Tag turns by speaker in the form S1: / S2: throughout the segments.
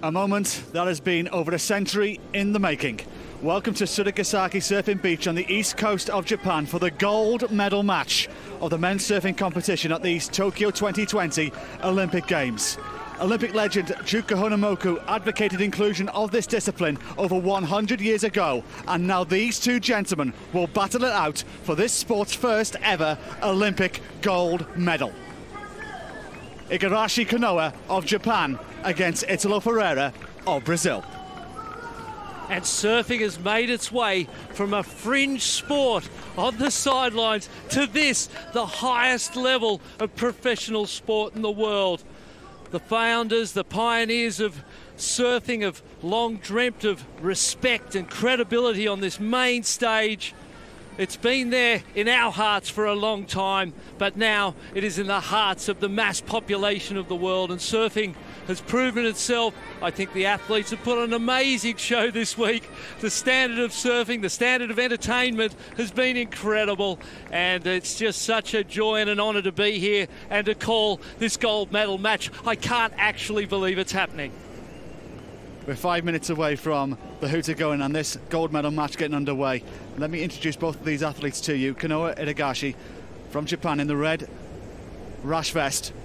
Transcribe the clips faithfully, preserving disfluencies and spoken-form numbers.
S1: A moment that has been over a century in the making. Welcome to Tsurugasaki Surfing Beach on the east coast of Japan for the gold medal match of the men's surfing competition at these Tokyo twenty twenty Olympic Games. Olympic legend Juka Honomoku advocated inclusion of this discipline over one hundred years ago, and now these two gentlemen will battle it out for this sport's first ever Olympic gold medal. Igarashi Kanoa of Japan against Ítalo Ferreira of Brazil.
S2: And surfing has made its way from a fringe sport on the sidelines to this, the highest level of professional sport in the world. The founders, the pioneers of surfing have long dreamt of respect and credibility on this main stage. It's been there in our hearts for a long time, but now it is in the hearts of the mass population of the world, and surfing has proven itself. I think the athletes have put on an amazing show this week. The standard of surfing, the standard of entertainment has been incredible, and it's just such a joy and an honour to be here and to call this gold medal match. I can't actually believe it's happening.
S1: We're five minutes away from the hooter going and this gold medal match getting underway. Let me introduce both of these athletes to you. Kanoa Igarashi from Japan in the red rash vest.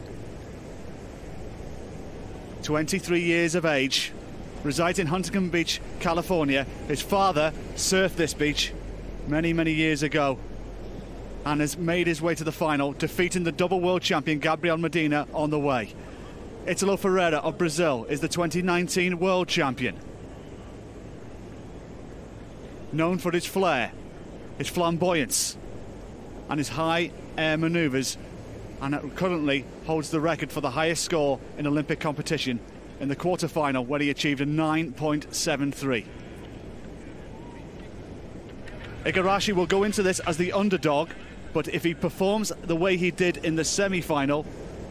S1: twenty-three years of age, resides in Huntington Beach, California. His father surfed this beach many, many years ago and has made his way to the final, defeating the double world champion Gabriel Medina on the way. Ítalo Ferreira of Brazil is the twenty nineteen world champion. Known for his flair, his flamboyance and his high air manoeuvres, and currently holds the record for the highest score in Olympic competition in the quarter-final, where he achieved a nine point seven three. Igarashi will go into this as the underdog, but if he performs the way he did in the semi-final,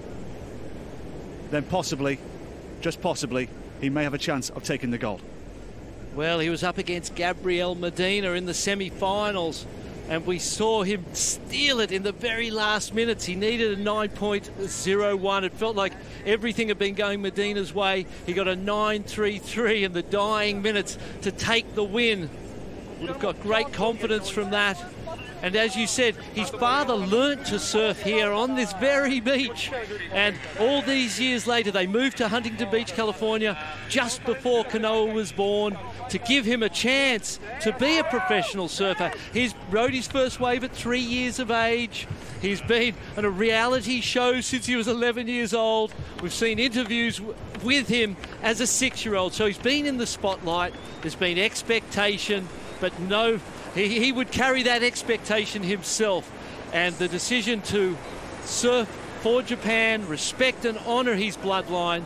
S1: then possibly, just possibly, he may have a chance of taking the gold.
S2: Well, he was up against Gabriel Medina in the semi-finals, and we saw him steal it in the very last minutes. He needed a nine point oh one. It felt like everything had been going Medina's way. He got a nine three three in the dying minutes to take the win. Would have got great confidence from that. And as you said, his father learnt to surf here on this very beach. And all these years later, they moved to Huntington Beach, California, just before Kanoa was born, to give him a chance to be a professional surfer. He's rode his first wave at three years of age. He's been on a reality show since he was eleven years old. We've seen interviews w- with him as a six-year-old. So he's been in the spotlight. There's been expectation, but no... He, he would carry that expectation himself, and the decision to surf for Japan, respect and honour his bloodline.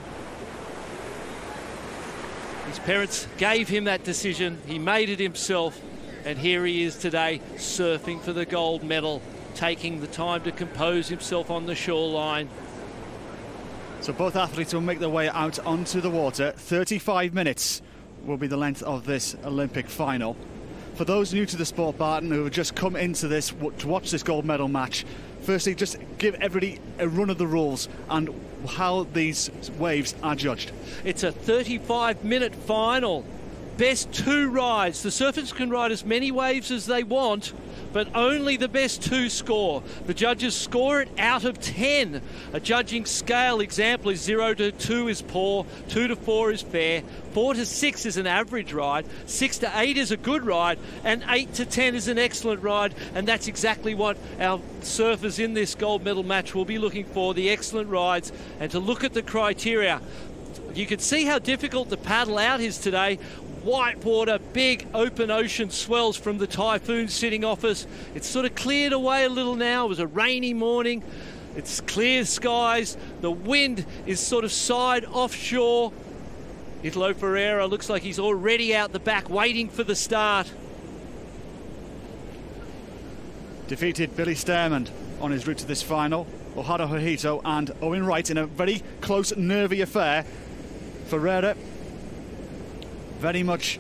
S2: His parents gave him that decision, he made it himself, and here he is today surfing for the gold medal, taking the time to compose himself on the shoreline.
S1: So both athletes will make their way out onto the water. thirty-five minutes will be the length of this Olympic final. For those new to the sport, Barton, who have just come into this to watch this gold medal match, firstly, just give everybody a run of the rules and how these waves are judged.
S2: It's a thirty-five minute final. Best two rides. The surfers can ride as many waves as they want, but only the best two score. The judges score it out of ten. A judging scale example is zero to two is poor, two to four is fair, four to six is an average ride, six to eight is a good ride, and eight to ten is an excellent ride. And that's exactly what our surfers in this gold medal match will be looking for, the excellent rides. And to look at the criteria, you can see how difficult the paddle out is today. White water, big open ocean swells from the typhoon sitting off us. It's sort of cleared away a little now. It was a rainy morning. It's clear skies. The wind is sort of side offshore. Ítalo Ferreira looks like he's already out the back waiting for the start.
S1: Defeated Billy Stearman on his route to this final. Ohara Hojito and Owen Wright in a very close, nervy affair. Ferreira very much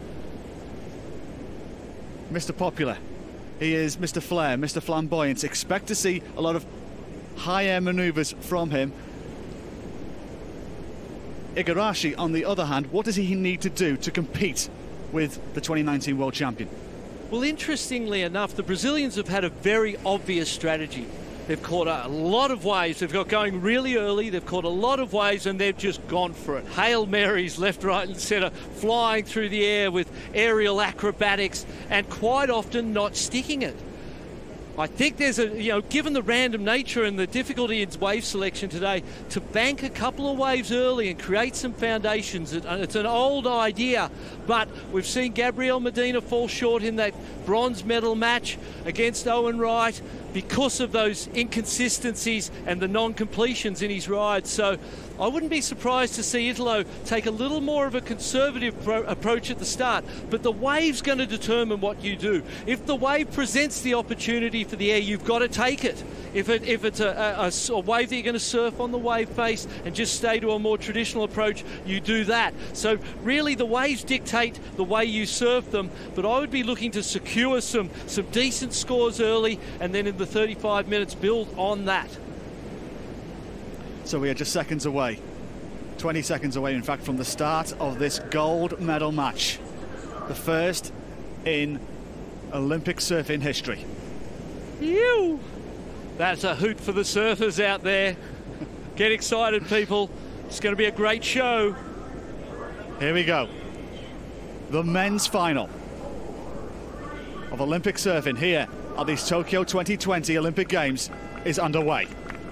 S1: Mister Popular. He is Mister Flair, Mister Flamboyance. Expect to see a lot of high air manoeuvres from him. Igarashi, on the other hand, what does he need to do to compete with the twenty nineteen world champion?
S2: Well, interestingly enough, the Brazilians have had a very obvious strategy. They've caught a lot of waves. They've got going really early. They've caught a lot of waves and they've just gone for it. Hail Marys left, right and centre, flying through the air with aerial acrobatics and quite often not sticking it. I think there's a, you know, given the random nature and the difficulty in wave selection today, to bank a couple of waves early and create some foundations. It, it's an old idea, but we've seen Gabriel Medina fall short in that bronze medal match against Owen Wright because of those inconsistencies and the non-completions in his ride. So I wouldn't be surprised to see Ítalo take a little more of a conservative pro approach at the start, but the wave's going to determine what you do. If the wave presents the opportunity for the air, you've got to take it. If, it, if it's a, a, a wave that you're going to surf on the wave face and just stay to a more traditional approach, you do that. So really the waves dictate the way you surf them, but I would be looking to secure some, some decent scores early and then in the thirty-five minutes build on that.
S1: So we are just seconds away, twenty seconds away in fact, from the start of this gold medal match. The first in Olympic surfing history.
S2: Ew. That's a hoot for the surfers out there. Get excited, people. It's going to be a great show.
S1: Here we go. The men's final of Olympic surfing here at these Tokyo twenty twenty Olympic Games is underway.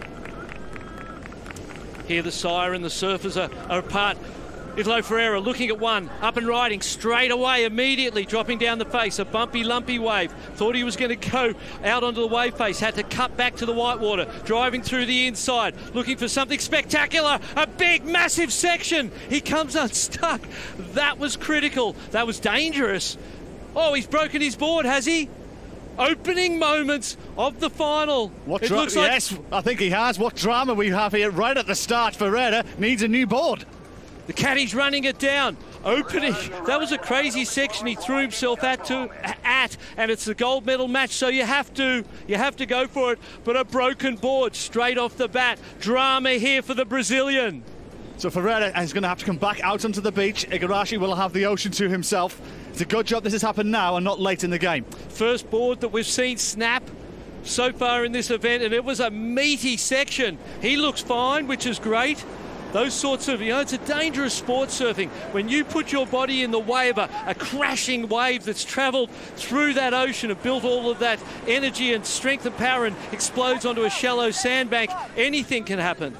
S2: Here the siren, the surfers are, are apart. Ítalo Ferreira looking at one, up and riding straight away, immediately dropping down the face, a bumpy, lumpy wave. Thought he was going to go out onto the wave face, had to cut back to the whitewater, driving through the inside, looking for something spectacular, a big, massive section. He comes unstuck. That was critical. That was dangerous. Oh, he's broken his board, has he? Opening moments of the final.
S1: What
S2: it looks like
S1: yes, I think he has. What drama we have here right at the start. Ferreira needs a new board.
S2: The caddy's running it down. Opening. That was a crazy section he threw himself at, to, at, and it's the gold medal match, so you have to, you have to go for it. But a broken board straight off the bat. Drama here for the Brazilian.
S1: So Ferreira is going to have to come back out onto the beach. Igarashi will have the ocean to himself. It's a good job this has happened now and not late in the game.
S2: First board that we've seen snap so far in this event, and it was a meaty section. He looks fine, which is great. Those sorts of, you know, it's a dangerous sport, surfing. When you put your body in the way of a, a crashing wave that's travelled through that ocean and built all of that energy and strength and power and explodes onto a shallow sandbank, anything can happen.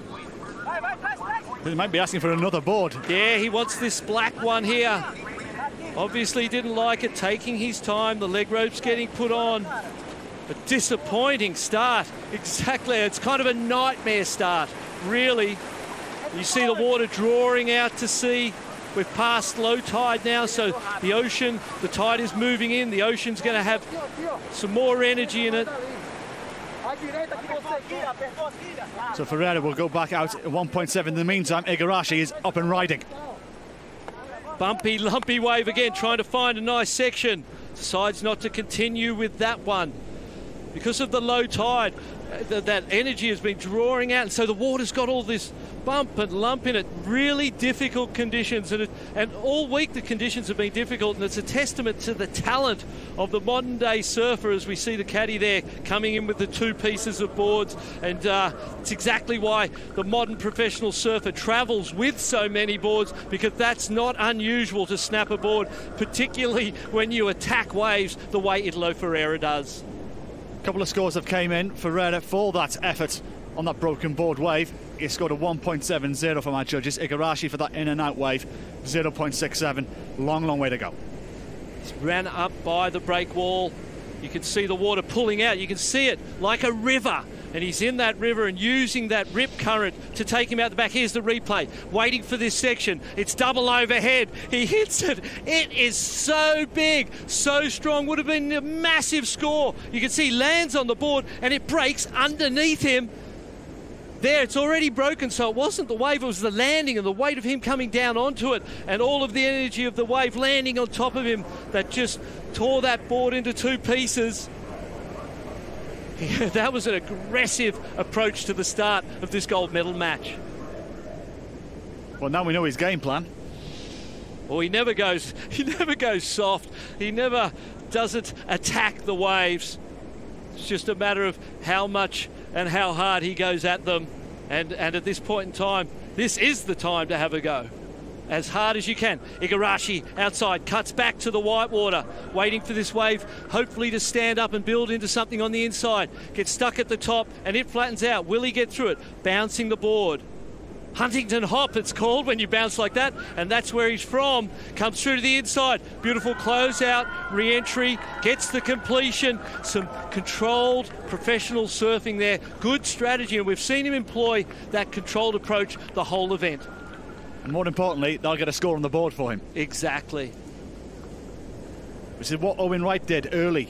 S1: He might be asking for another board.
S2: Yeah, he wants this black one here. Obviously he didn't like it, taking his time. The leg rope's getting put on. A disappointing start. Exactly, it's kind of a nightmare start, really. You see the water drawing out to sea. We've passed low tide now, so the ocean, the tide is moving in. The ocean's going to have some more energy in it.
S1: So Ferreira will go back out at one point seven. In the meantime, Igarashi is up and riding.
S2: Bumpy, lumpy wave again, trying to find a nice section. Decides not to continue with that one. Because of the low tide, th that energy has been drawing out, and so the water's got all this bump and lump in it. Really difficult conditions, and, it, and all week the conditions have been difficult, and it's a testament to the talent of the modern day surfer as we see the caddy there coming in with the two pieces of boards, and uh, it's exactly why the modern professional surfer travels with so many boards, because that's not unusual to snap a board, particularly when you attack waves the way Ítalo Ferreira does.
S1: A couple of scores have came in. Ferreira, for that effort on that broken board wave, he scored a one point seven zero for my judges. Igarashi for that in and out wave, zero point six seven. Long, long way to go.
S2: He's ran up by the break wall. You can see the water pulling out. You can see it like a river. And he's in that river and using that rip current to take him out the back. Here's the replay, waiting for this section. It's double overhead. He hits it. It is so big, so strong. Would have been a massive score. You can see he lands on the board and it breaks underneath him. There, it's already broken, so it wasn't the wave, it was the landing and the weight of him coming down onto it and all of the energy of the wave landing on top of him that just tore that board into two pieces. Yeah, that was an aggressive approach to the start of this gold medal match.
S1: Well, now we know his game plan.
S2: Well, he never goes, he never goes soft. He never doesn't attack the waves. It's just a matter of how much and how hard he goes at them. And, and at this point in time, this is the time to have a go. As hard as you can. Igarashi outside, cuts back to the whitewater, waiting for this wave, hopefully to stand up and build into something on the inside. Gets stuck at the top, and it flattens out. Will he get through it? Bouncing the board. Huntington hop, it's called when you bounce like that, and that's where he's from. Comes through to the inside. Beautiful closeout, re-entry, gets the completion. Some controlled professional surfing there. Good strategy, and we've seen him employ that controlled approach the whole event.
S1: And more importantly, they'll get a score on the board for him.
S2: Exactly.
S1: Which is what Owen Wright did early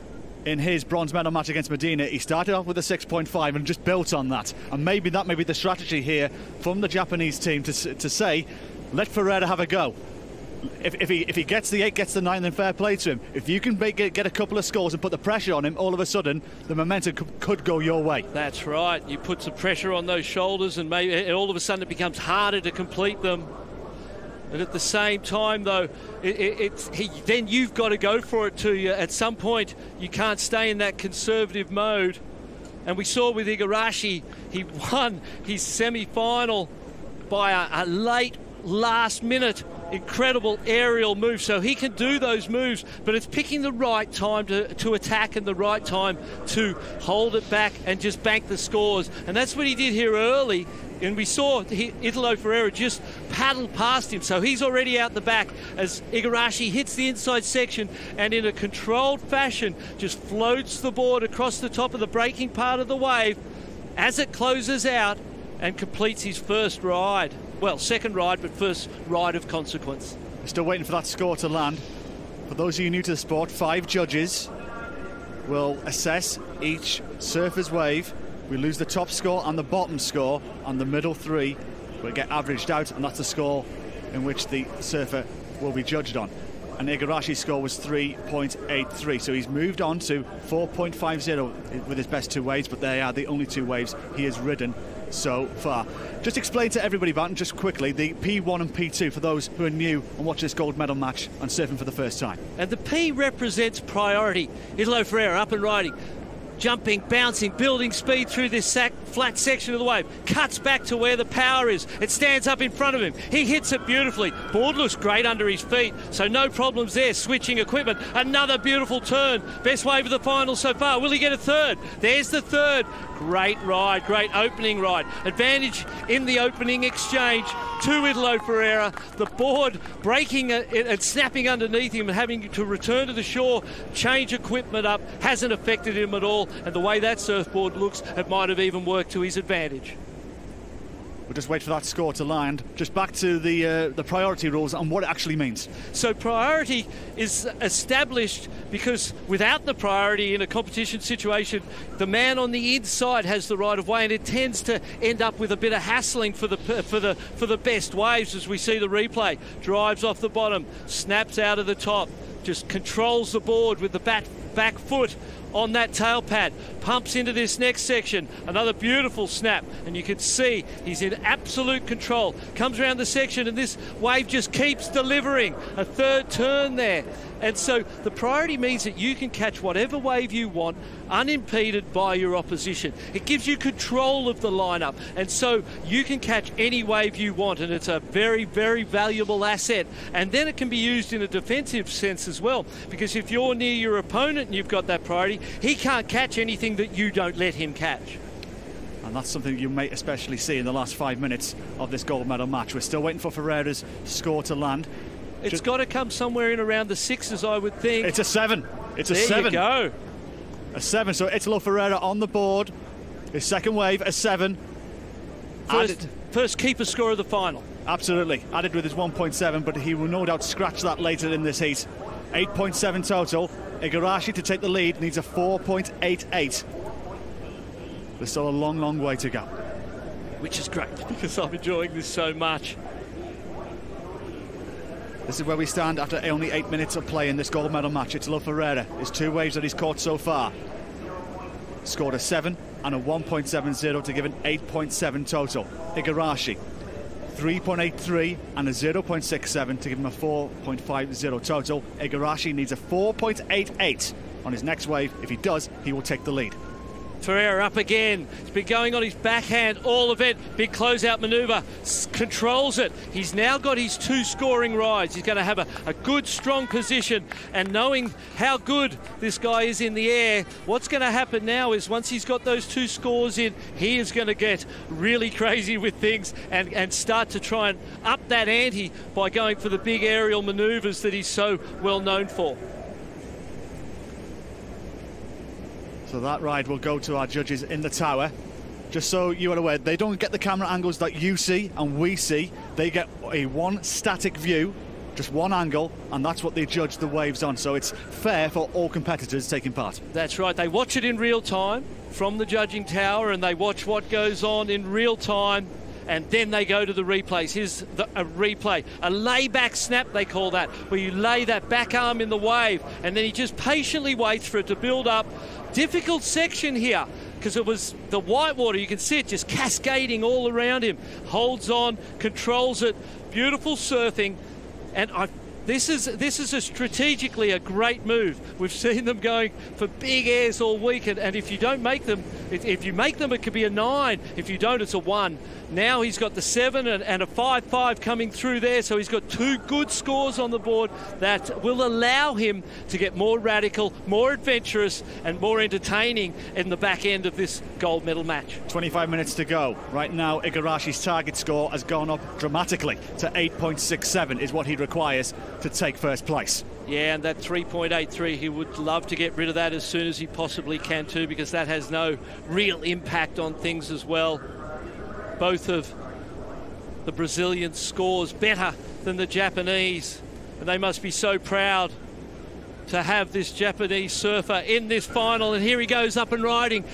S1: in his bronze medal match against Medina. He started off with a six point five and just built on that. And maybe that may be the strategy here from the Japanese team to, to say, let Ferreira have a go. If, if, he, if he gets the eight, gets the nine, then fair play to him. If you can make, get a couple of scores and put the pressure on him, all of a sudden, the momentum could, could go your way.
S2: That's right. You put some pressure on those shoulders, and maybe and all of a sudden it becomes harder to complete them. And at the same time, though, it, it, it's, he, then you've got to go for it too. At some point, you can't stay in that conservative mode. And we saw with Igarashi, he won his semi-final by a, a late last minute incredible aerial move, so he can do those moves, but it's picking the right time to, to attack and the right time to hold it back and just bank the scores. And that's what he did here early, and we saw he, Ítalo Ferreira just paddle past him, so he's already out the back as Igarashi hits the inside section and in a controlled fashion just floats the board across the top of the breaking part of the wave as it closes out and completes his first ride. Well, second ride, but first ride of consequence.
S1: We're still waiting for that score to land. For those of you new to the sport, five judges will assess each surfer's wave. We lose the top score and the bottom score, and the middle three will get averaged out, and that's the score in which the surfer will be judged on. And Igarashi's score was three point eight three, so he's moved on to four point five zero with his best two waves, but they are the only two waves he has ridden so far. Just explain to everybody, Barton, just quickly, the P one and P two for those who are new and watch this gold medal match and surfing for the first time.
S2: And the P represents priority. Ítalo Ferreira up and riding, jumping, bouncing, building speed through this sac flat section of the wave. Cuts back to where the power is. It stands up in front of him. He hits it beautifully. Board looks great under his feet, so no problems there. Switching equipment. Another beautiful turn. Best wave of the final so far. Will he get a third? There's the third. Great ride, great opening ride. Advantage in the opening exchange to Ítalo Ferreira. The board breaking and snapping underneath him and having to return to the shore, change equipment up, hasn't affected him at all. And the way that surfboard looks, it might have even worked to his advantage.
S1: We'll just wait for that score to land. Just back to the uh, the priority rules and what it actually means.
S2: So priority is established because without the priority in a competition situation, the man on the inside has the right of way, and it tends to end up with a bit of hassling for the for the for the best waves. As we see the replay, drives off the bottom, snaps out of the top, just controls the board with the back back foot on that tail pad, pumps into this next section, another beautiful snap, and you can see he's in absolute control. Comes around the section and this wave just keeps delivering. A third turn there. And so the priority means that you can catch whatever wave you want unimpeded by your opposition. It gives you control of the lineup, and so you can catch any wave you want, and it's a very, very valuable asset. And then it can be used in a defensive sense as well, because if you're near your opponent and you've got that priority, he can't catch anything that you don't let him catch.
S1: And that's something you may especially see in the last five minutes of this gold medal match. We're still waiting for Ferreira's score to land.
S2: It's
S1: Just,
S2: got to come somewhere in around the sixes, I would think.
S1: It's a seven. It's a
S2: there
S1: seven.
S2: There you go.
S1: A seven. So Ítalo Ferreira on the board. His second wave, a seven.
S2: First,
S1: Added,
S2: first keeper score of the final.
S1: Absolutely. Added with his one point seven, but he will no doubt scratch that later in this heat. eight point seven total. Igarashi, to take the lead, needs a four point eight eight. There's still a long, long way to go.
S2: Which is great, because I'm enjoying this so much.
S1: This is where we stand after only eight minutes of play in this gold medal match. Ítalo Ferreira, his two waves that he's caught so far, scored a seven and a one point seven zero to give an eight point seven total. Igarashi, three point eight three and a zero point six seven to give him a four point five zero total. Igarashi needs a four point eight eight on his next wave. If he does, he will take the lead.
S2: Ferreira up again. He's been going on his backhand all of it. Big closeout manoeuvre. S controls it. He's now got his two scoring rides. He's going to have a, a good, strong position. And knowing how good this guy is in the air, what's going to happen now is once he's got those two scores in, he is going to get really crazy with things and, and start to try and up that ante by going for the big aerial manoeuvres that he's so well known for.
S1: So that ride will go to our judges in the tower. Just so you are aware, they don't get the camera angles that you see and we see. They get a one static view, just one angle, and that's what they judge the waves on. So it's fair for all competitors taking part.
S2: That's right. They watch it in real time from the judging tower, and they watch what goes on in real time, and then they go to the replays. Here's the, a replay, a layback snap they call that, where you lay that back arm in the wave, and then he just patiently waits for it to build up. Difficult section here because it was the whitewater. You can see it just cascading all around him. Holds on, controls it. Beautiful surfing, and I. This is this is a strategically a great move. We've seen them going for big airs all week, and, and if you don't make them, if, if you make them, it could be a nine. If you don't, it's a one. Now he's got the seven and, and a five five coming through there, so he's got two good scores on the board that will allow him to get more radical, more adventurous, and more entertaining in the back end of this gold medal match.
S1: twenty-five minutes to go. Right now, Igarashi's target score has gone up dramatically to eight point six seven is what he requires to take first place.
S2: Yeah, and that three point eight three, he would love to get rid of that as soon as he possibly can too, because that has no real impact on things as well. Both of the Brazilian scores better than the Japanese, and they must be so proud to have this Japanese surfer in this final. And here he goes up and riding.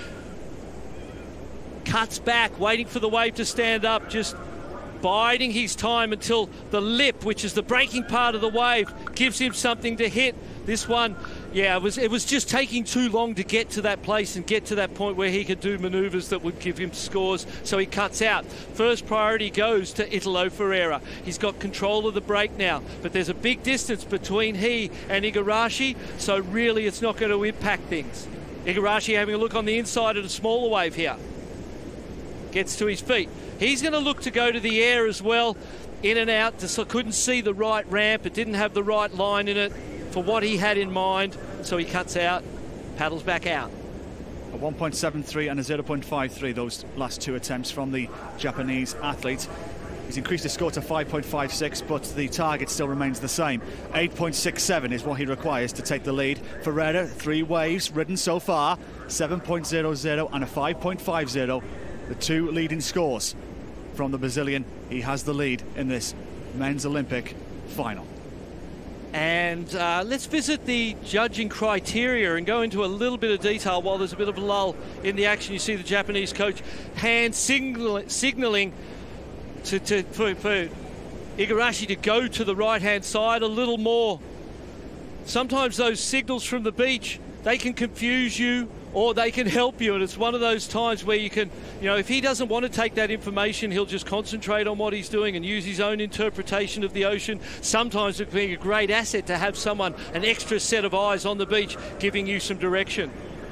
S2: Cuts back, waiting for the wave to stand up, just biding his time until the lip, which is the breaking part of the wave, gives him something to hit. This one, yeah, it was it was just taking too long to get to that place and get to that point where he could do manoeuvres that would give him scores, so he cuts out. First priority goes to Ítalo Ferreira. He's got control of the break now, but there's a big distance between he and Igarashi, so really it's not going to impact things. Igarashi having a look on the inside of the smaller wave here. Gets to his feet. He's going to look to go to the air as well, in and out. Just couldn't see the right ramp. It didn't have the right line in it for what he had in mind, so he cuts out, paddles back out.
S1: A one point seven three and a zero point five three, those last two attempts from the Japanese athlete. He's increased his score to five point five six, but the target still remains the same. eight point six seven is what he requires to take the lead. Ferreira, three waves ridden so far, seven point zero zero and a five point five zero. The two leading scores from the Brazilian. He has the lead in this men's Olympic final.
S2: And uh, let's visit the judging criteria and go into a little bit of detail while there's a bit of a lull in the action. You see the Japanese coach hand signal, signaling to, to, for, for Igarashi to go to the right-hand side a little more. Sometimes those signals from the beach, they can confuse you or they can help you, and it's one of those times where you can, you know, if he doesn't want to take that information, he'll just concentrate on what he's doing and use his own interpretation of the ocean. Sometimes it's being a great asset to have someone, an extra set of eyes on the beach, giving you some direction.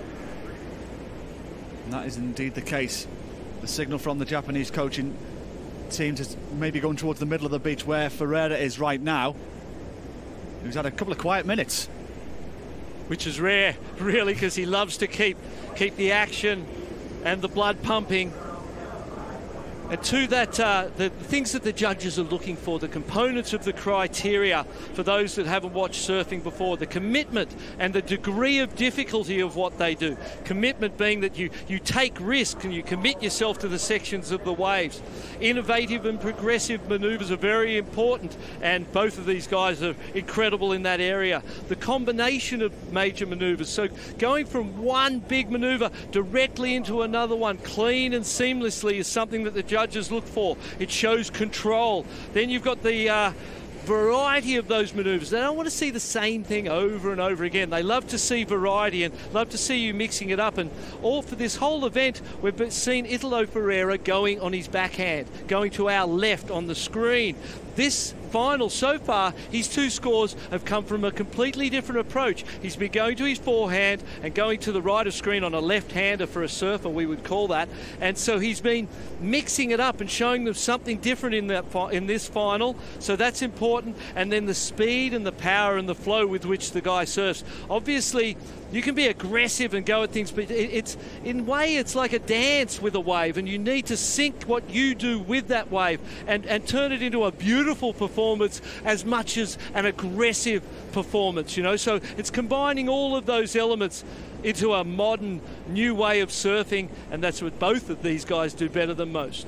S1: And that is indeed the case. The signal from the Japanese coaching team is maybe going towards the middle of the beach where Ferreira is right now. He's had a couple of quiet minutes,
S2: which is rare, really, because he loves to keep keep the action and the blood pumping. And to that, uh, the things that the judges are looking for, the components of the criteria for those that haven't watched surfing before, the commitment and the degree of difficulty of what they do. Commitment being that you, you take risk and you commit yourself to the sections of the waves. Innovative and progressive manoeuvres are very important, and both of these guys are incredible in that area. The combination of major manoeuvres, so going from one big manoeuvre directly into another one, clean and seamlessly, is something that the judges look for. It shows control. Then you've got the uh, variety of those maneuvers. They don't want to see the same thing over and over again. They love to see variety and love to see you mixing it up. And all for this whole event, we've seen Ítalo Ferreira going on his backhand, going to our left on the screen. This final so far, his two scores have come from a completely different approach. He's been going to his forehand and going to the right of screen on a left-hander for a surfer, we would call that. And so he's been mixing it up and showing them something different in that in this final. So that's important. And then the speed and the power and the flow with which the guy surfs. Obviously, you can be aggressive and go at things, but it's in a way it's like a dance with a wave, and you need to sync what you do with that wave and, and turn it into a beautiful performance as much as an aggressive performance, you know. So it's combining all of those elements into a modern new way of surfing, and that's what both of these guys do better than most.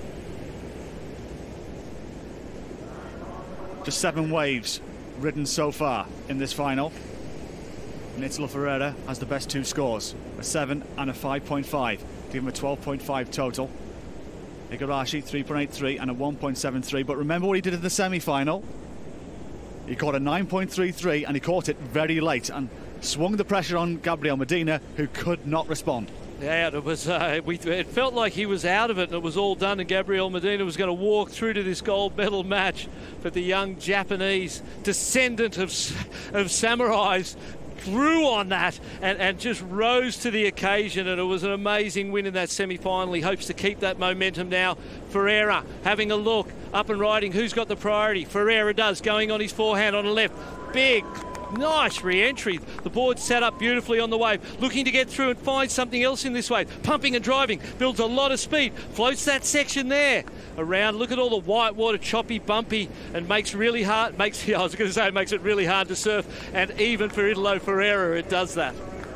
S1: Just seven waves ridden so far in this final. And Ítalo Ferreira has the best two scores, a seven and a five point five, to give him a twelve point five total. Igarashi three point eight three and a one point seven three, but remember what he did in the semi-final? He caught a nine point three three and he caught it very late and swung the pressure on Gabriel Medina, who could not respond.
S2: Yeah, it was. Uh, we, it felt like he was out of it and it was all done, and Gabriel Medina was going to walk through to this gold medal match. But the young Japanese descendant of, of samurais grew on that and, and just rose to the occasion, and it was an amazing win in that semi-final. He hopes to keep that momentum now. Ferreira having a look, up and riding. Who's got the priority? Ferreira does, going on his forehand on the left. Big, nice re-entry. The board set up beautifully on the wave, looking to get through and find something else in this wave. Pumping and driving, builds a lot of speed, floats that section there around. Look at all the white water, choppy, bumpy, and makes really hard, makes, I was going to say, it makes it really hard to surf, and even for Ítalo Ferreira, it does that.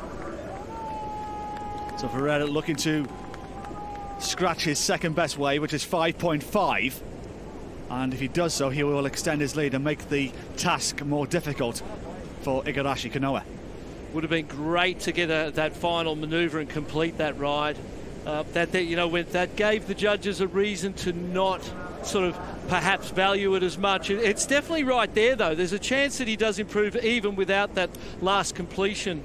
S1: So Ferreira looking to scratch his second best wave, which is five point five. And if he does so, he will extend his lead and make the task more difficult for Igarashi Kanoa.
S2: Would have been great to get a, that final manoeuvre and complete that ride. Uh, that, that you know, when, that gave the judges a reason to not sort of perhaps value it as much. It, it's definitely right there, though. There's a chance that he does improve even without that last completion.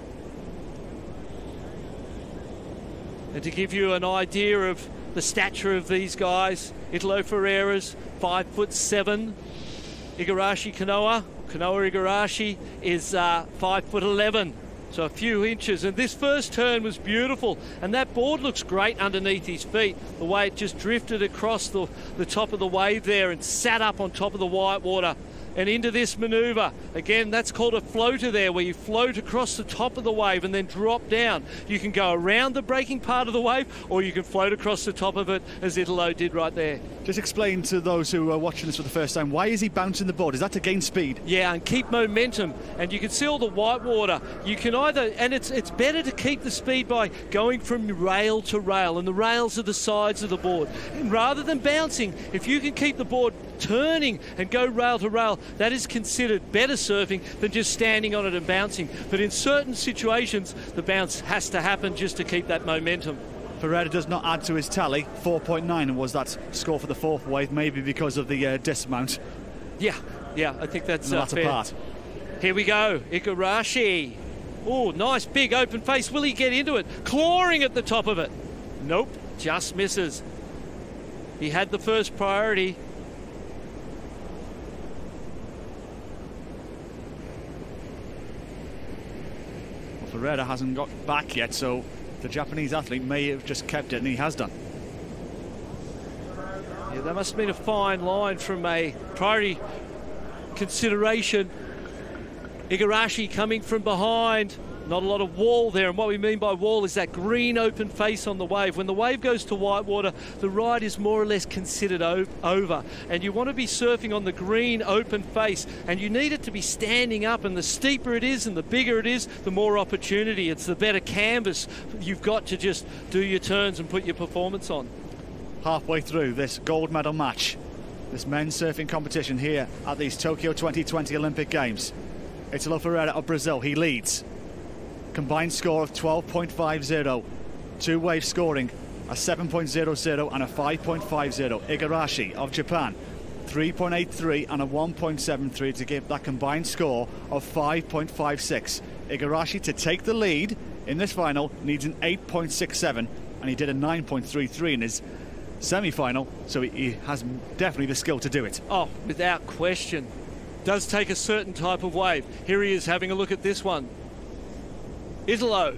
S2: And to give you an idea of the stature of these guys, Ítalo Ferreira's five foot seven. Igarashi Kanoa, Kanoa Igarashi is uh, five foot eleven, so a few inches. And this first turn was beautiful, and that board looks great underneath his feet. The way it just drifted across the, the top of the wave there and sat up on top of the white water and into this manoeuvre. Again, that's called a floater there, where you float across the top of the wave and then drop down. You can go around the breaking part of the wave, or you can float across the top of it, as Ítalo did right there.
S1: Just explain to those who are watching this for the first time, why is he bouncing the board? Is that to gain speed?
S2: Yeah, and keep momentum. And you can see all the white water. You can either, and it's it's better to keep the speed by going from rail to rail, and the rails are the sides of the board. And rather than bouncing, if you can keep the board turning and go rail to rail, that is considered better surfing than just standing on it and bouncing. But in certain situations, the bounce has to happen just to keep that momentum.
S1: Ferreira does not add to his tally. four point nine and was that score for the fourth wave, maybe because of the uh, dismount.
S2: Yeah, yeah, I think that's
S1: the
S2: uh,
S1: latter
S2: fair.
S1: part.
S2: Here we go, Igarashi. Oh, nice big open face. Will he get into it? Clawing at the top of it. Nope, just misses. He had the first priority.
S1: Well, Ferreira hasn't got back yet, so the Japanese athlete may have just kept it, and he has done.
S2: Yeah, that must have been a fine line from a priority consideration. Igarashi coming from behind. Not a lot of wall there, and what we mean by wall is that green open face on the wave. When the wave goes to white water, the ride is more or less considered over, and you want to be surfing on the green open face, and you need it to be standing up, and the steeper it is and the bigger it is, the more opportunity. It's the better canvas you've got to just do your turns and put your performance on.
S1: Halfway through this gold medal match, this men's surfing competition here at these Tokyo twenty twenty Olympic Games. Ítalo Ferreira of Brazil, he leads. Combined score of twelve point five zero. Two waves scoring a seven point zero zero and a five point five zero. Igarashi of Japan three point eight three and a one point seven three to give that combined score of five point five six. Igarashi, to take the lead in this final, needs an eight point six seven, and he did a nine point three three in his semi-final, so he, he has definitely the skill to do it.
S2: Oh, without question. Does take a certain type of wave. Here he is having a look at this one. Ítalo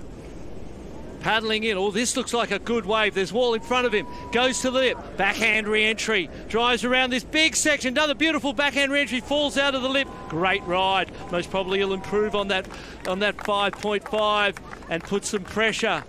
S2: paddling in. Oh, this looks like a good wave. There's wall in front of him. Goes to the lip. Backhand re-entry. Drives around this big section. Another beautiful backhand re-entry. Falls out of the lip. Great ride. Most probably he'll improve on that on that five point five and put some pressure.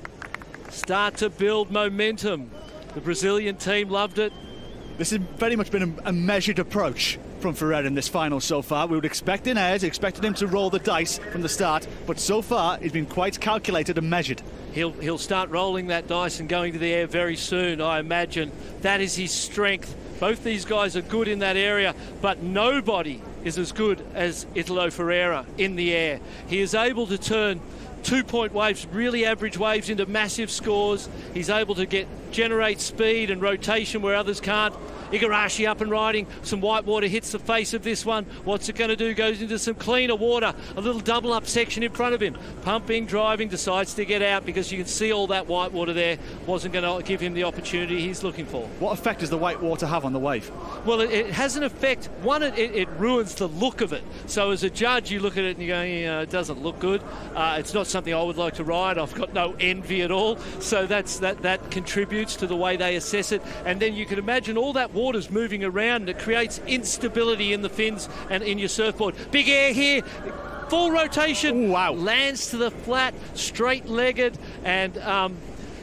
S2: Start to build momentum. The Brazilian team loved it.
S1: This has very much been a, a measured approach from Ferreira in this final so far. We would expect in airs, expected him to roll the dice from the start, but so far he's been quite calculated and measured.
S2: He'll, he'll start rolling that dice and going to the air very soon, I imagine. That is his strength. Both these guys are good in that area, but nobody is as good as Ítalo Ferreira in the air. He is able to turn two-point waves, really average waves, into massive scores. He's able to get generate speed and rotation where others can't. Igarashi up and riding. Some white water hits the face of this one. What's it going to do? Goes into some cleaner water. A little double up section in front of him. Pumping, driving, decides to get out because you can see all that white water there. Wasn't going to give him the opportunity he's looking for.
S1: What effect does the white water have on the wave?
S2: Well, it, it has an effect. One, it, it ruins the look of it. So as a judge, you look at it and you go, yeah, it doesn't look good. Uh, it's not something I would like to ride. I've got no envy at all. So that's that, that contributes to the way they assess it. And then you can imagine all that water's moving around and it creates instability in the fins and in your surfboard. Big air here, full rotation.
S1: Ooh, wow.
S2: Lands to the flat, straight-legged, and um,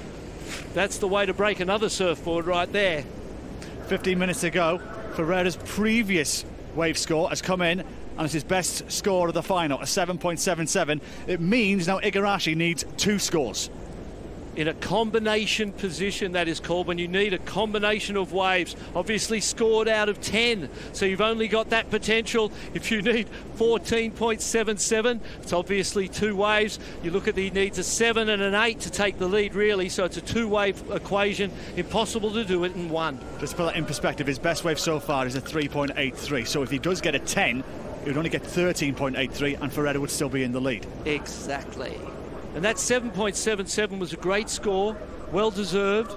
S2: that's the way to break another surfboard right there.
S1: fifteen minutes to go. Ferreira's previous wave score has come in and it's his best score of the final, a seven point seven seven. It means now Igarashi needs two scores.
S2: In a combination position, that is called, when you need a combination of waves. Obviously scored out of ten, so you've only got that potential. If you need fourteen point seven seven, it's obviously two waves. You look at the, he needs a seven and an eight to take the lead, really, so it's a two-wave equation. Impossible to do it in one.
S1: Just to put that in perspective, his best wave so far is a three point eight three, so if he does get a ten, he would only get thirteen point eight three and Ferreira would still be in the lead.
S2: Exactly. And that seven point seven seven was a great score, well deserved.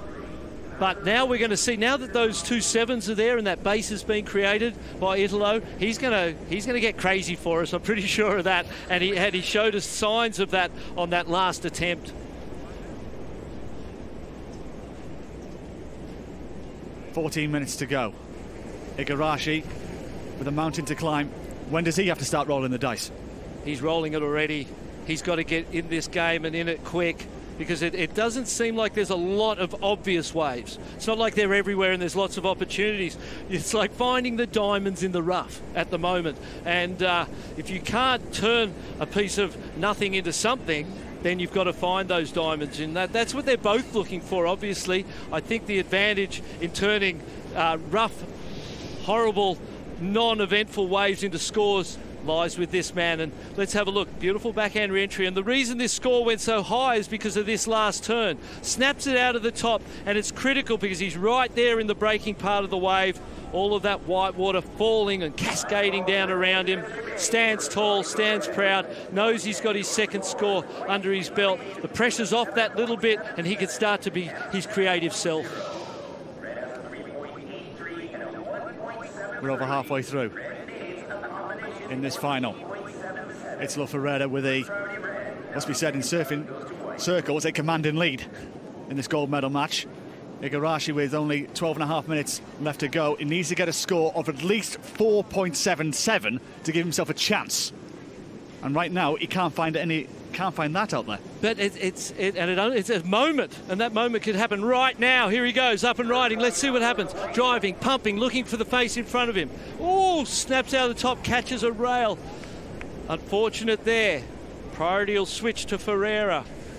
S2: But now we're going to see, now that those two sevens are there and that base has been created by Ítalo, he's going to he's going to get crazy for us. I'm pretty sure of that. And he had he showed us signs of that on that last attempt.
S1: fourteen minutes to go. Igarashi with a mountain to climb. When does he have to start rolling the dice?
S2: He's rolling it already. He's got to get in this game and in it quick, because it, it doesn't seem like there's a lot of obvious waves. It's not like they're everywhere and there's lots of opportunities. It's like finding the diamonds in the rough at the moment. And uh, if you can't turn a piece of nothing into something, then you've got to find those diamonds. And that, that's what they're both looking for, obviously. I think the advantage in turning uh, rough, horrible, non-eventful waves into scores lies with this man. And let's have a look. Beautiful backhand re-entry, and the reason this score went so high is because of this last turn. Snaps it out of the top, and it's critical because he's right there in the breaking part of the wave. All of that white water falling and cascading down around him. Stands tall, stands proud, knows he's got his second score under his belt. The pressure's off that little bit and he can start to be his creative self.
S1: We're over halfway through in this final. Ítalo Ferreira with a, must be said in surfing circles, a commanding lead in this gold medal match. Igarashi with only twelve and a half minutes left to go. He needs to get a score of at least four point seven seven to give himself a chance. And right now he can't find any, can't find that out there.
S2: But it, it's it, and it, it's a moment, and that moment could happen right now. Here he goes, up and riding. Let's see what happens. Driving, pumping, looking for the face in front of him. Oh, snaps out of the top, catches a rail. Unfortunate there. Priority will switch to Ferreira.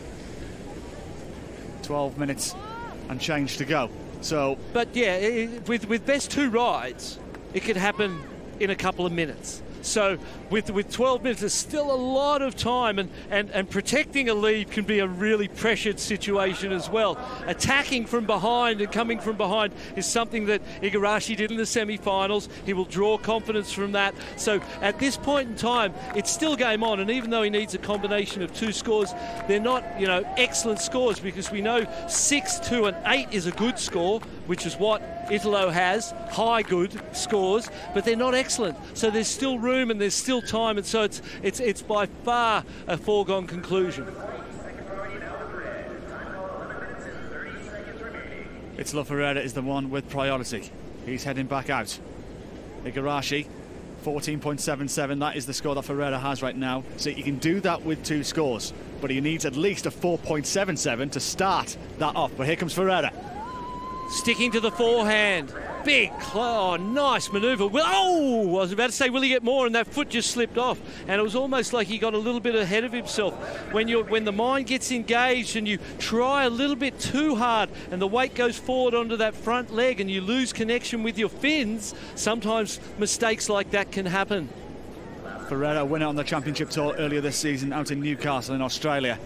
S1: twelve minutes and change to go. So,
S2: but yeah, it, with with best two rides, it could happen in a couple of minutes. So with with twelve minutes, there's still a lot of time, and, and, and protecting a lead can be a really pressured situation as well. Attacking from behind and coming from behind is something that Igarashi did in the semi-finals. He will draw confidence from that. So at this point in time, it's still game on, and even though he needs a combination of two scores, they're not, you know, excellent scores, because we know six, two, and eight is a good score, which is what Ítalo has, high good scores, but they're not excellent. So there's still room and there's still time, and so it's it's it's by far a foregone conclusion.
S1: Ítalo Ferreira is the one with priority. He's heading back out. Igarashi, fourteen point seven seven, that is the score that Ferreira has right now. So you can do that with two scores, but he needs at least a four point seven seven to start that off. But here comes Ferreira.
S2: Sticking to the forehand. Big, oh, nice manoeuvre. Well, oh, I was about to say, will he get more? And that foot just slipped off. And it was almost like he got a little bit ahead of himself. When you're, when the mind gets engaged and you try a little bit too hard and the weight goes forward onto that front leg and you lose connection with your fins, sometimes mistakes like that can happen.
S1: Ferreira winner on the championship tour earlier this season out in Newcastle in Australia.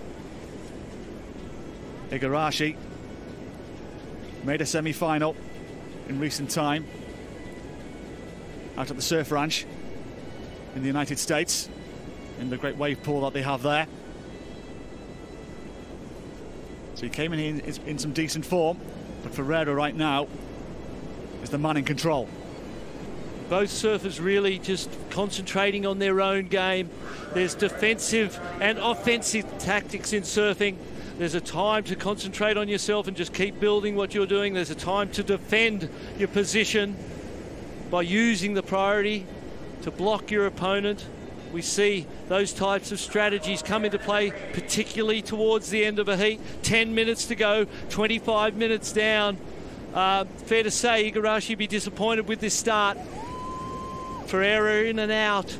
S1: Igarashi made a semi-final in recent time out at the Surf Ranch in the United States, in the great wave pool that they have there. So he came in in, in some decent form, but Ferreira right now is the man in control.
S2: Both surfers really just concentrating on their own game. There's defensive and offensive tactics in surfing. There's a time to concentrate on yourself and just keep building what you're doing. There's a time to defend your position by using the priority to block your opponent. We see those types of strategies come into play, particularly towards the end of a heat. ten minutes to go, twenty-five minutes down. Uh, fair to say Igarashi be disappointed with this start. Ferreira in and out.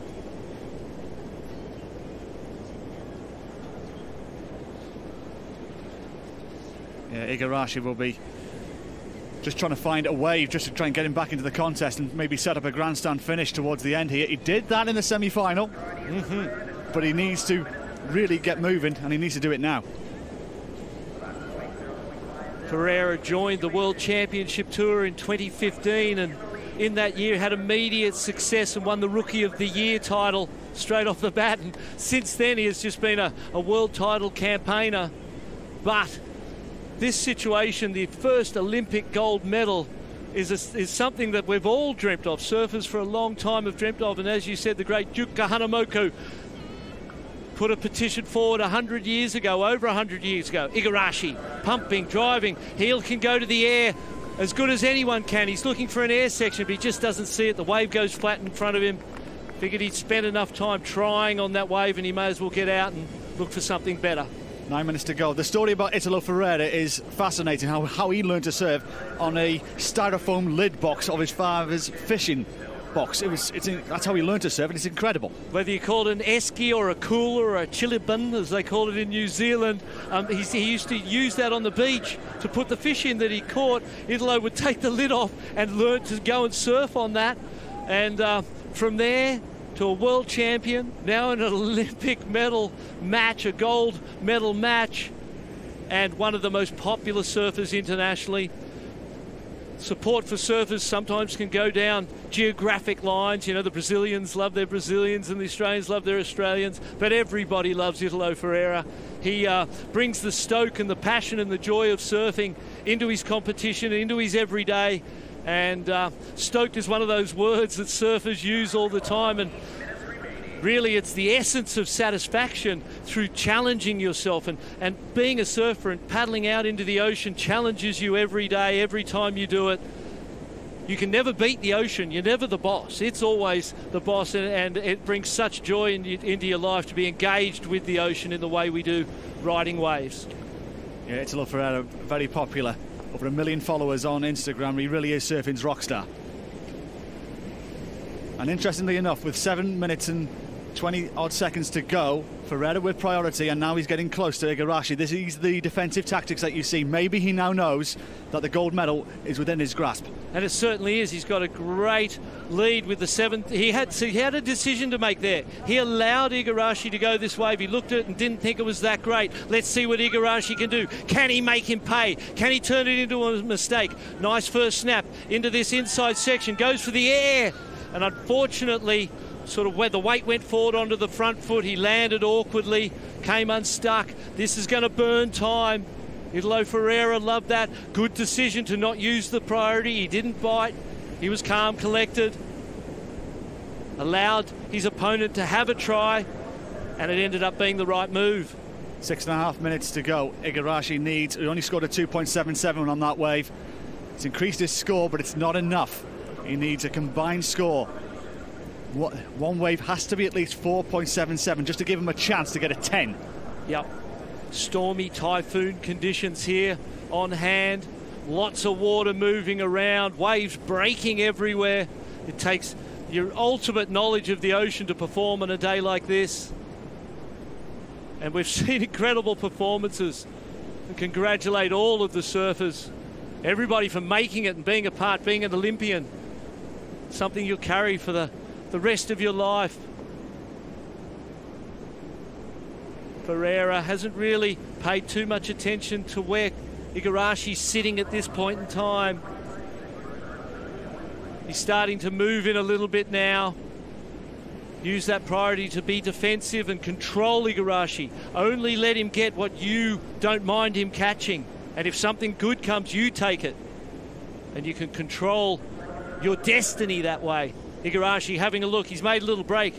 S1: Yeah, Igarashi will be just trying to find a wave just to try and get him back into the contest and maybe set up a grandstand finish towards the end here. He did that in the semi-final, mm-hmm. but he needs to really get moving, and he needs to do it now.
S2: Ferreira joined the World Championship Tour in twenty fifteen, and in that year had immediate success and won the Rookie of the Year title straight off the bat. And since then he has just been a, a world title campaigner. But this situation, the first Olympic gold medal, is, a, is something that we've all dreamt of. Surfers for a long time have dreamt of. And as you said, the great Yuka Hanamoku put a petition forward one hundred years ago, over one hundred years ago. Igarashi, pumping, driving, heel can go to the air as good as anyone can. He's looking for an air section, but he just doesn't see it. The wave goes flat in front of him. Figured he'd spent enough time trying on that wave and he may as well get out and look for something better.
S1: Nine minutes to go. The story about Ítalo Ferreira is fascinating, how, how he learned to surf on a styrofoam lid box of his father's fishing box. It was, it's in, that's how he learned to surf, and it's incredible.
S2: Whether you call it an esky or a cooler or a chilibin, as they call it in New Zealand, um, he, he used to use that on the beach to put the fish in that he caught. Ítalo would take the lid off and learn to go and surf on that. And uh, from there to a world champion, now in an Olympic medal match, a gold medal match, and one of the most popular surfers internationally. Support for surfers sometimes can go down geographic lines. You know, the Brazilians love their Brazilians and the Australians love their Australians, but everybody loves Ítalo Ferreira. He uh, brings the stoke and the passion and the joy of surfing into his competition, into his everyday. And uh, stoked is one of those words that surfers use all the time, and really it's the essence of satisfaction through challenging yourself, and, and being a surfer and paddling out into the ocean challenges you every day, every time you do it. You can never beat the ocean. You're never the boss. It's always the boss, and, and it brings such joy in, into your life to be engaged with the ocean in the way we do riding waves.
S1: Yeah, Ítalo Ferreira, very popular. Over a million followers on Instagram. He really is surfing's rock star. And interestingly enough, with seven minutes and twenty odd seconds to go. Ferreira with priority, and now he's getting close to Igarashi. This is the defensive tactics that you see. Maybe he now knows that the gold medal is within his grasp.
S2: And it certainly is. He's got a great lead with the seventh. He had so he had a decision to make there. He allowed Igarashi to go this wave. He looked at it and didn't think it was that great. Let's see what Igarashi can do. Can he make him pay? Can he turn it into a mistake? Nice first snap into this inside section. Goes for the air. And unfortunately, sort of where the weight went forward onto the front foot, he landed awkwardly, came unstuck. This is going to burn time. Ítalo Ferreira loved that. Good decision to not use the priority. He didn't bite. He was calm, collected. Allowed his opponent to have a try, and it ended up being the right move.
S1: Six and a half minutes to go. Igarashi needs, he only scored a two point seven seven on that wave. It's increased his score, but it's not enough. He needs a combined score. One wave has to be at least four point seven seven just to give him a chance to get a ten.
S2: Yep. Stormy typhoon conditions here on hand. Lots of water moving around, waves breaking everywhere. It takes your ultimate knowledge of the ocean to perform on a day like this. And we've seen incredible performances. And congratulate all of the surfers. Everybody for making it and being a part, being an Olympian. Something you'll carry for the the rest of your life. Ferreira hasn't really paid too much attention to where Igarashi's sitting at this point in time. He's starting to move in a little bit now. Use that priority to be defensive and control Igarashi. Only let him get what you don't mind him catching. And if something good comes, you take it. And you can control your destiny that way. Igarashi having a look. He's made a little break.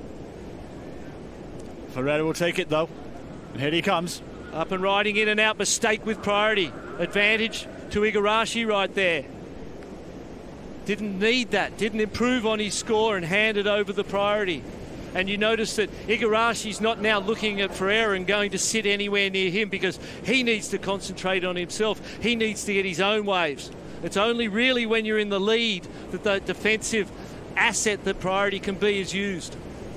S1: Ferreira will take it, though. And here he comes.
S2: Up and riding in and out. Mistake with priority. Advantage to Igarashi right there. Didn't need that. Didn't improve on his score and handed over the priority. And you notice that Igarashi's not now looking at Ferreira and going to sit anywhere near him because he needs to concentrate on himself. He needs to get his own waves. It's only really when you're in the lead that the defensive asset that priority can be is used.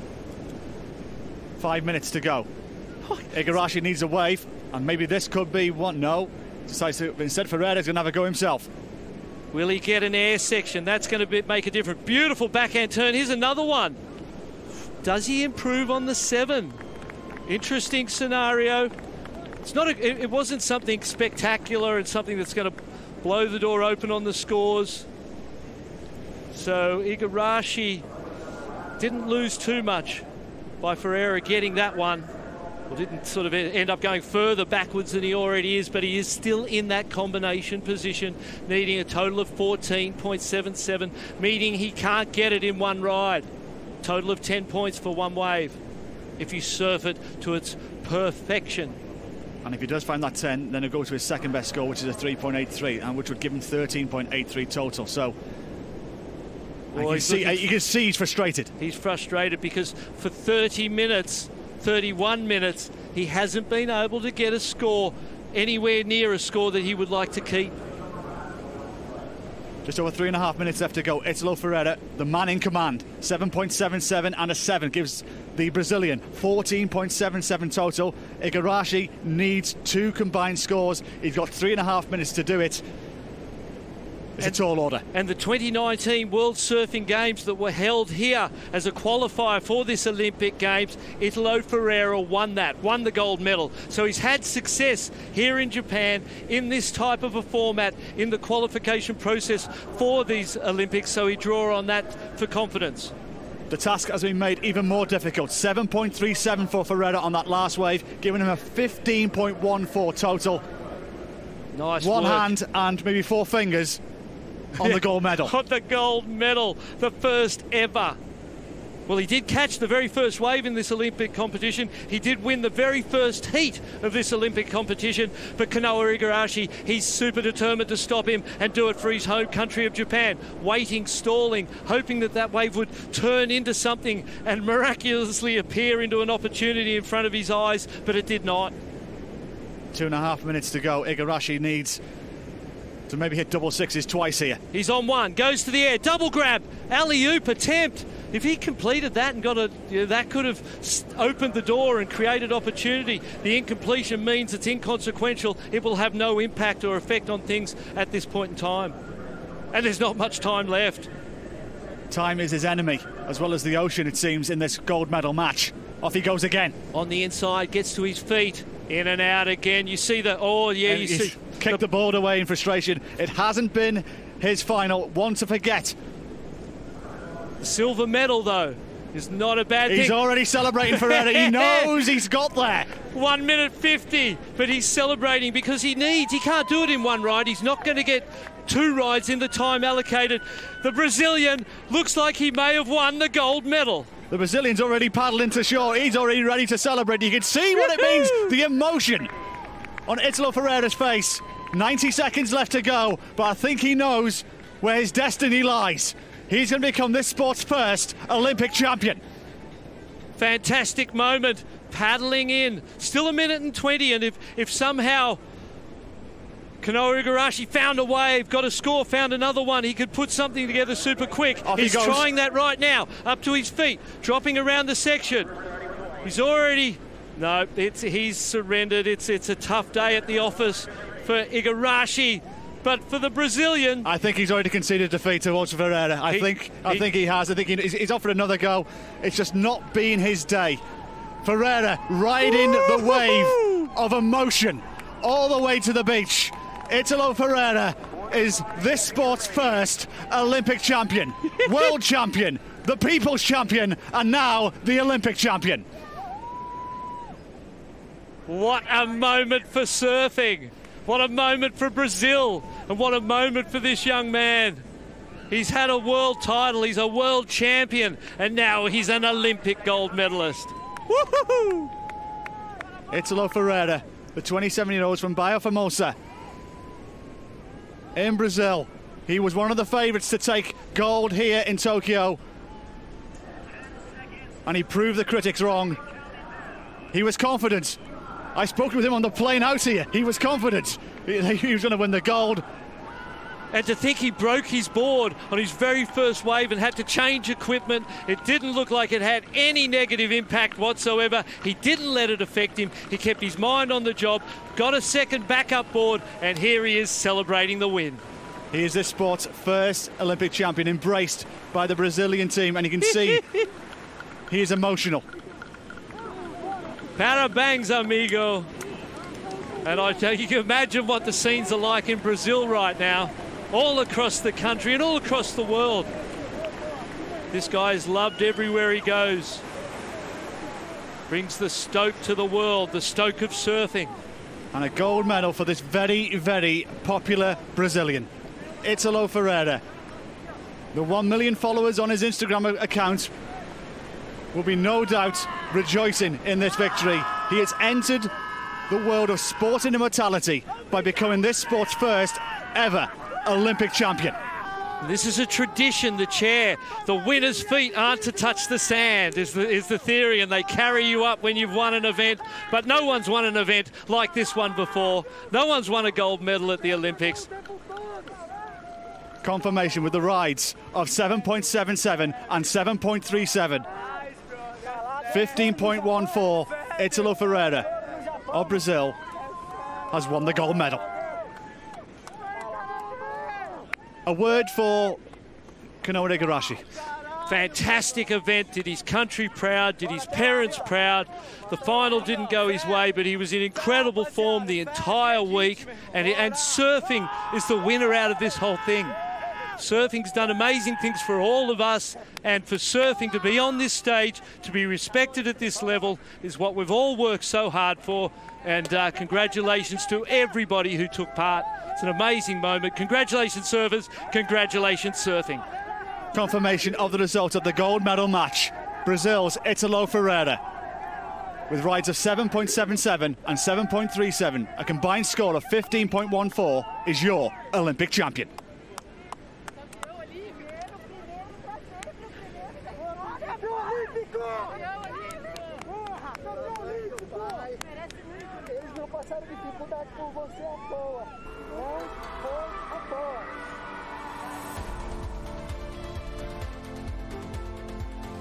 S1: Five minutes to go. Igarashi needs a wave, and maybe this could be one. No, decides to, instead Ferreira's going to have a go himself.
S2: Will he get an air section? That's going to be, make a difference. Beautiful backhand turn. Here's another one. Does he improve on the seven? Interesting scenario. It's not. A, it, it wasn't something spectacular and something that's going to blow the door open on the scores. So Igarashi didn't lose too much by Ferreira getting that one. Well, didn't sort of end up going further backwards than he already is, but he is still in that combination position, needing a total of fourteen point seven seven, meaning he can't get it in one ride. Total of ten points for one wave if you surf it to its perfection.
S1: And if he does find that ten, then he'll go to his second best score, which is a three point eight three, and which would give him thirteen point eight three total. So well, you, can see, you can see he's frustrated.
S2: He's frustrated because for thirty minutes, thirty-one minutes, he hasn't been able to get a score anywhere near a score that he would like to keep.
S1: Just over three and a half minutes left to go. Ítalo Ferreira, the man in command. seven point seven seven and a seven gives the Brazilian fourteen point seven seven total. Igarashi needs two combined scores. He's got three and a half minutes to do it. It's and, a tall order.
S2: And the twenty nineteen World Surfing Games that were held here as a qualifier for this Olympic Games, Ítalo Ferreira won that, won the gold medal. So he's had success here in Japan in this type of a format in the qualification process for these Olympics, so he draw on that for confidence.
S1: The task has been made even more difficult. seven point three seven for Ferreira on that last wave, giving him a fifteen point one four total.
S2: Nice
S1: One
S2: work.
S1: hand and maybe four fingers on the gold medal.
S2: On the gold medal, the first ever. Well, he did catch the very first wave in this Olympic competition. He did win the very first heat of this Olympic competition. But Kanoa Igarashi, he's super determined to stop him and do it for his home country of Japan. Waiting, stalling, hoping that that wave would turn into something and miraculously appear into an opportunity in front of his eyes, but it did not.
S1: Two and a half minutes to go. Igarashi needs to maybe hit double sixes twice here.
S2: He's on one, goes to the air, double grab, alley-oop attempt. If he completed that and got a, you know, that could have opened the door and created opportunity. The incompletion means it's inconsequential. It will have no impact or effect on things at this point in time. And there's not much time left.
S1: Time is his enemy, as well as the ocean, it seems, in this gold medal match. Off he goes again.
S2: On the inside, gets to his feet. In and out again. You see the, oh, yeah,
S1: and
S2: you see.
S1: Kicked the, the board away in frustration. It hasn't been his final. One to forget.
S2: Silver medal, though, is not a bad
S1: he's
S2: thing.
S1: He's already celebrating Ferreira. He knows he's got there.
S2: one minute fifty, but he's celebrating because he needs. He can't do it in one ride. He's not going to get two rides in the time allocated. The Brazilian looks like he may have won the gold medal.
S1: The Brazilian's already paddling to shore. He's already ready to celebrate. You can see what it means, the emotion on Ítalo Ferreira's face. ninety seconds left to go, but I think he knows where his destiny lies. He's going to become this sport's first Olympic champion.
S2: Fantastic moment, paddling in. Still a minute and twenty, and if, if somehow Kanoa Igarashi found a wave, got a score, found another one, he could put something together super quick.
S1: Off
S2: He's
S1: he goes.
S2: trying that right now, up to his feet, dropping around the section. He's already... No, it's, he's surrendered. It's, it's a tough day at the office for Igarashi. But for the Brazilian,
S1: I think he's already conceded defeat towards Ferreira. I
S2: he,
S1: think I
S2: he,
S1: think he has. I think he, he's, he's offered another go. It's just not been his day. Ferreira riding the wave of emotion all the way to the beach. Ítalo Ferreira is this sport's first Olympic champion, world champion, the people's champion, and now the Olympic champion.
S2: What a moment for surfing. What a moment for Brazil, and what a moment for this young man. He's had a world title, he's a world champion, and now he's an Olympic gold medalist.
S1: Woohoo! Ítalo Ferreira, the twenty-seven-year-old from Baía Formosa in Brazil. He was one of the favourites to take gold here in Tokyo, and he proved the critics wrong. He was confident. I spoke with him on the plane out here. He was confident he, he was going to win the gold.
S2: And to think he broke his board on his very first wave and had to change equipment. It didn't look like it had any negative impact whatsoever. He didn't let it affect him. He kept his mind on the job, got a second backup board, and here he is celebrating the win.
S1: He is this sport's first Olympic champion, embraced by the Brazilian team, and you can see he is emotional.
S2: Parabéns, amigo. And I tell you, you can imagine what the scenes are like in Brazil right now, all across the country and all across the world. This guy is loved everywhere he goes. Brings the stoke to the world, the stoke of surfing.
S1: And a gold medal for this very, very popular Brazilian, Ítalo Ferreira. The one million followers on his Instagram account will be no doubt rejoicing in this victory. He has entered the world of sport and immortality by becoming this sport's first ever Olympic champion.
S2: This is a tradition, the chair. The winner's feet aren't to touch the sand, is the, is the theory, and they carry you up when you've won an event. But no one's won an event like this one before. No one's won a gold medal at the Olympics.
S1: Confirmation with the rides of seven point seven seven and seven point three seven. fifteen point one four, Ítalo Ferreira of Brazil has won the gold medal. A word for Kanoa Igarashi.
S2: Fantastic event, did his country proud, did his parents proud. The final didn't go his way, but he was in incredible form the entire week, and, and surfing is the winner out of this whole thing. Surfing's done amazing things for all of us, and for surfing to be on this stage, to be respected at this level, is what we've all worked so hard for. And uh, congratulations to everybody who took part. It's an amazing moment. Congratulations, surfers. Congratulations, surfing.
S1: Confirmation of the result of the gold medal match. Brazil's Ítalo Ferreira, with rides of seven point seven seven and seven point three seven, a combined score of fifteen point one four, is your Olympic champion.
S3: Passaram dificuldade por você à toa. Não foi à toa.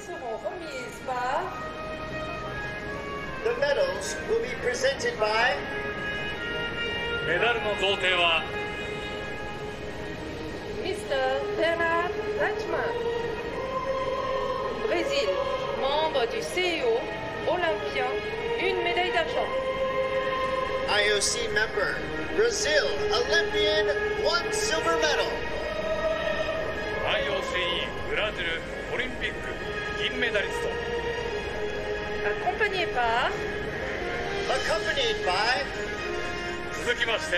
S4: seront remises par
S5: The medals will be presented by
S6: メダルの贈呈は
S4: Mister Bernard Reichmann. Brésil, membre du C I O, olympien, une médaille d'argent.
S5: I O C member, Brazil, Olympian, one silver medal.
S6: アイオーシー ブラジルオリンピック銀メダリスト
S4: Accompagné par
S5: Accompanied by
S6: 続きまして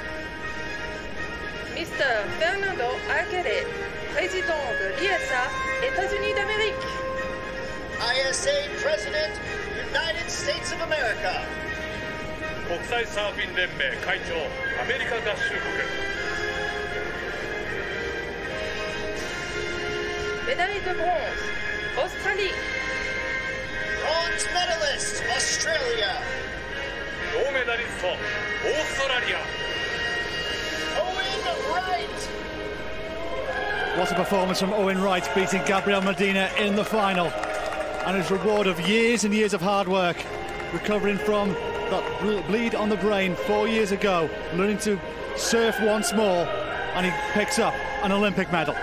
S4: Mister Fernando Aguirre, président de l'I S A, États-Unis d'Amérique.
S5: I S A President, United States of America.
S6: 国際サーフィン連盟会長アメリカ合衆国
S4: Médaille de bronze, Australie.
S5: Bronze medalist, Australia.
S6: 銅メダリストオーストラリア
S5: Owen Wright.
S1: What a performance from Owen Wright, beating Gabriel Medina in the final. And his reward of years and years of hard work, recovering from that bleed on the brain four years ago, learning to surf once more, and he picks up an Olympic medal.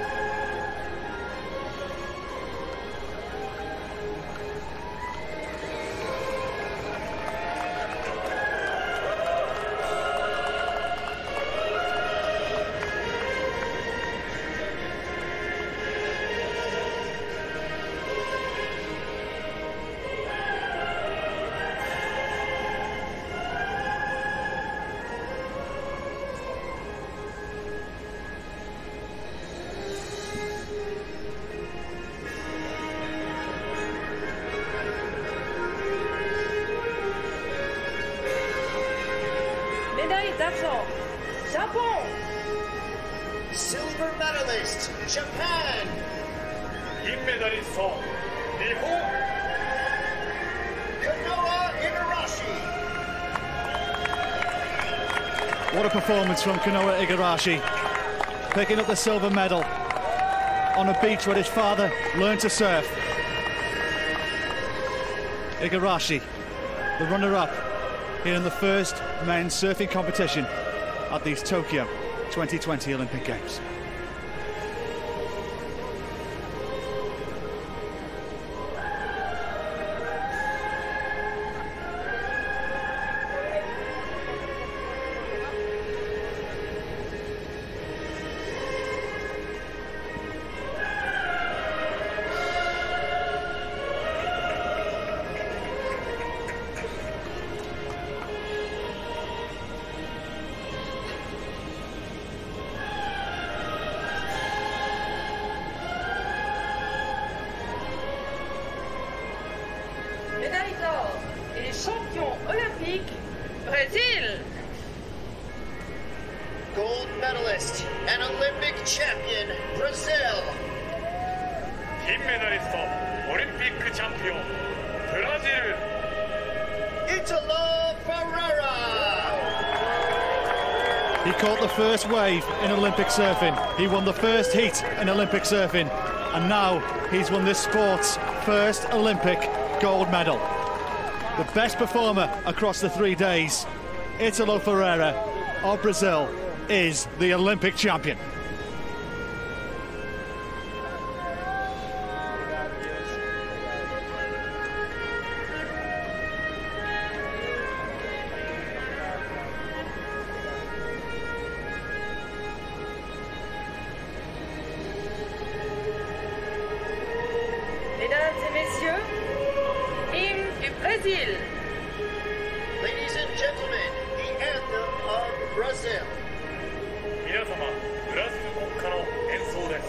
S4: Médaille d'argent, Japon.
S5: Silver medalist, Japan.
S6: 銀メダリスト日本
S5: Kanoa Igarashi.
S1: What a performance from Kanoa Igarashi, picking up the silver medal on a beach where his father learned to surf. Igarashi, the runner-up here in the first men's surfing competition at these Tokyo twenty twenty Olympic Games.
S4: Médaille d'or et champion olympique, Brésil.
S5: Gold medalist and Olympic champion, Brazil.
S6: 金メダリストオリンピックチャンピオンブラジル
S5: Ítalo Ferreira.
S1: He caught the first wave in Olympic surfing. He won the first heat in Olympic surfing. And now he's won this sport's first Olympic gold medal. The best performer across the three days, Ítalo Ferreira of Brazil, is the Olympic champion.
S4: Mesdames et messieurs, hymne du Brésil.
S5: Ladies and gentlemen, the anthem of Brazil.
S6: 皆様ブラジル国歌の演奏です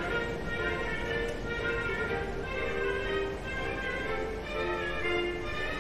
S4: Mesdames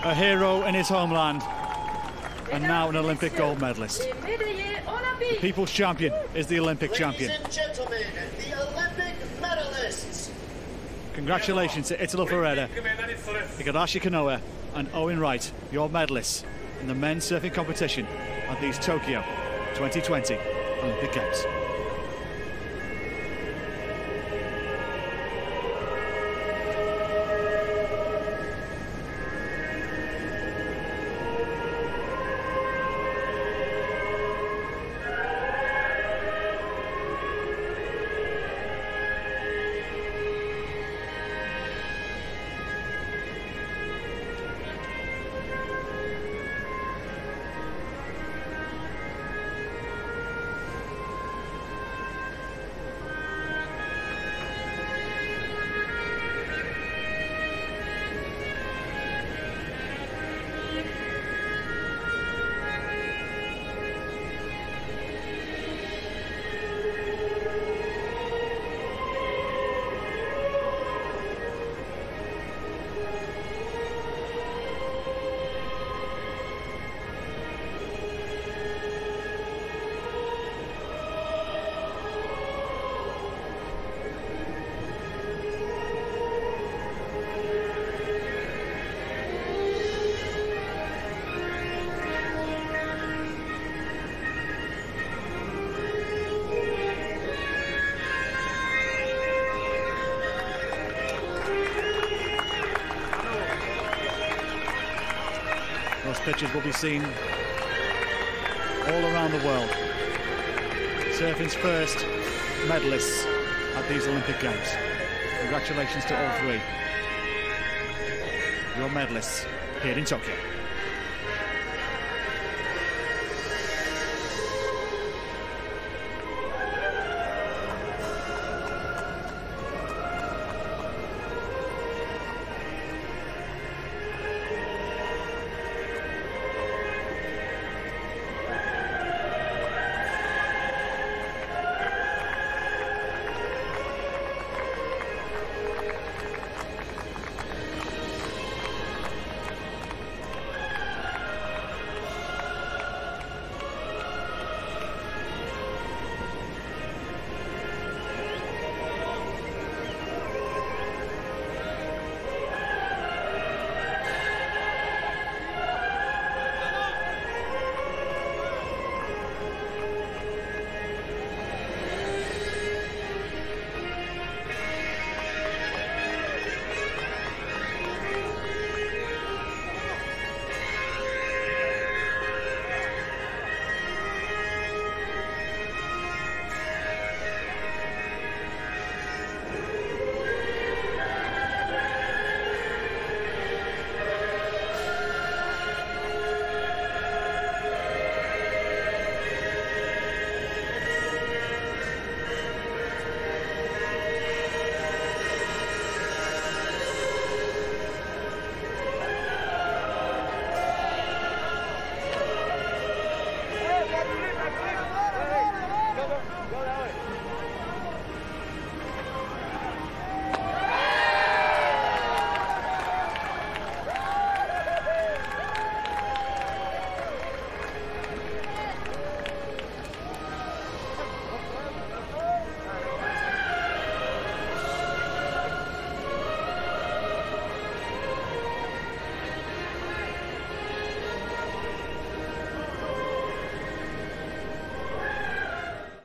S1: A hero in his homeland, and now an Olympic gold medalist. The people's champion is the Olympic champion.
S5: Ladies and gentlemen, the Olympic medalists.
S1: Congratulations to Ítalo Ferreira, Igarashi Kanoa and Owen Wright, your medalists in the men's surfing competition at these Tokyo twenty twenty Olympic Games. Those pictures will be seen all around the world. Surfing's first medalists at these Olympic Games. Congratulations to all three. Your medalists here in Tokyo.